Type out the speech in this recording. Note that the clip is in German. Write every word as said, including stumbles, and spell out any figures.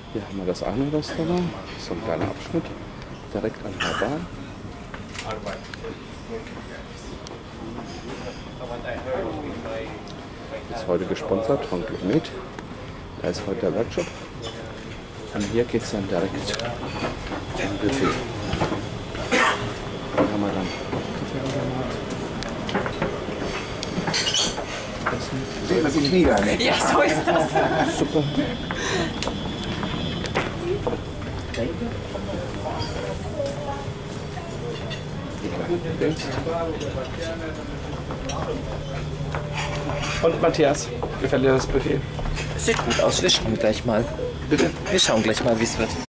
Hier haben wir das eine Restaurant, so ein kleiner Abschnitt, direkt an der Bahn. Ist heute gesponsert von Clubmed. Da ist heute der Workshop. Und hier geht es dann direkt zum Buffet. Da haben wir dann Kaffeeautomat. Sehen wir sich wieder, ne? Ja, so ist das. Super. Und Matthias, gefällt dir das Buffet? Sieht gut aus, wir schauen gleich mal. Bitte? Wir schauen gleich mal, wie es wird.